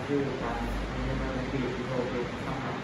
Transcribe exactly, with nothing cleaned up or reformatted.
คือการมีเงินในปีที่โตเป็นสำคัญ